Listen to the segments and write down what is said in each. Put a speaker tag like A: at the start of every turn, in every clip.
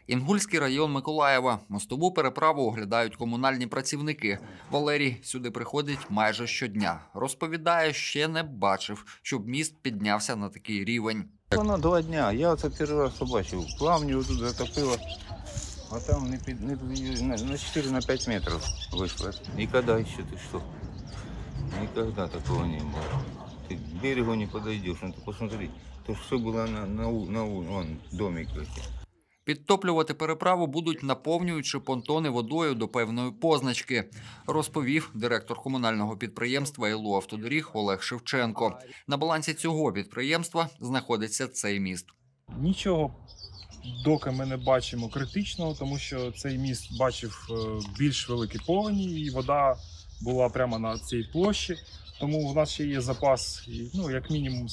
A: Інгульський район Миколаєва. Мостову переправу оглядають комунальні працівники. Валерій сюди приходить майже щодня. Розповідає, ще не бачив, щоб міст піднявся на такий рівень.
B: Воно 2 дня. Я це перший раз побачив. Плавню тут затопило, а там на 4-5 метрів вийшло. Ніколи ще ти що? Ніколи такого не було. Ти к берегу не підійдеш, ну ти посмотри. То все було на домик.
A: Підтоплювати переправу будуть, наповнюючи понтони водою до певної позначки, розповів директор комунального підприємства «ІЛО Автодоріг» Олег Шевченко. На балансі цього підприємства знаходиться цей міст.
C: Нічого доки ми не бачимо критичного, тому що цей міст бачив більш великі повені і вода була прямо на цій площі. Тому в нас ще є запас, як мінімум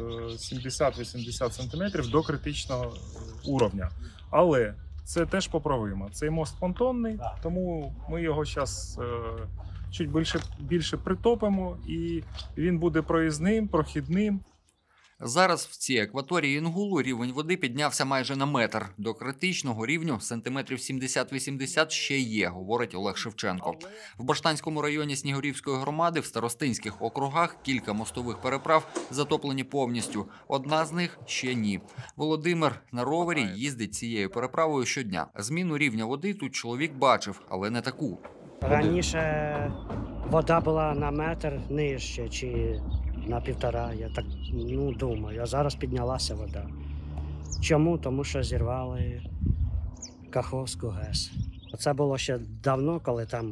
C: 70-80 см до критичного уровня. Але це теж поправимо. Цей мост понтонний, тому ми його зараз чуть більше притопимо і він буде проїзним, прохідним.
A: Зараз в цій акваторії Інгулу рівень води піднявся майже на метр. До критичного рівню сантиметрів 70-80 ще є, говорить Олег Шевченко. В Баштанському районі Снігурівської громади в старостинських округах кілька мостових переправ затоплені повністю. Одна з них ще ні. Володимир на ровері їздить цією переправою щодня. Зміну рівня води тут чоловік бачив, але не таку.
D: Раніше вода була на метр нижче чи на 1,5, я так думаю, а зараз піднялася вода. Чому? Тому що зірвали Каховську ГЕС. Це було ще давно, коли там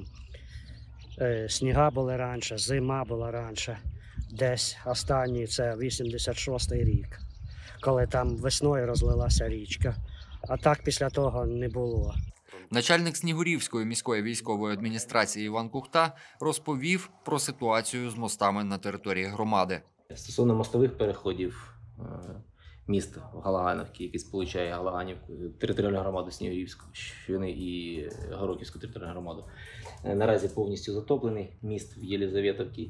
D: сніга були раніше, зима була раніше. Десь останній, це 86-й рік, коли там весною розлилася річка. А так після того не було.
A: Начальник Снігурівської міської військової адміністрації Іван Кухта розповів про ситуацію з мостами на території громади.
E: Стосовно мостових переходів, міст в Галаганах, який сполучає Галаганівку, територіальну громаду Снігурівську, Щини і Гороківську територіальну громаду, наразі повністю затоплений. Міст в Єлизаветівці,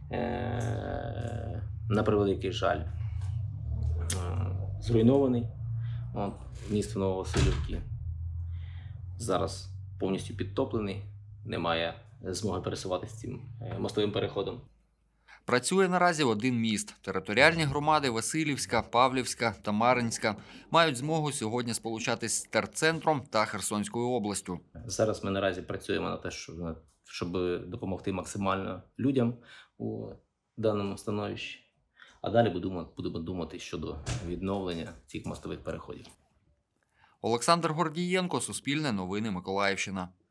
E: на превеликий жаль, зруйнований. Міст в Нововасилівці зараз повністю підтоплений, немає змоги пересуватися цим мостовим переходом.
A: Працює наразі один міст. Територіальні громади Василівська, Павлівська та Мар'їнська мають змогу сьогодні сполучатись з терцентром та Херсонською областю.
E: Зараз ми наразі працюємо на те, щоб допомогти максимально людям у даному становищі. А далі будемо думати щодо відновлення цих мостових переходів.
A: Олександр Гордієнко, Суспільне новини, Миколаївщина.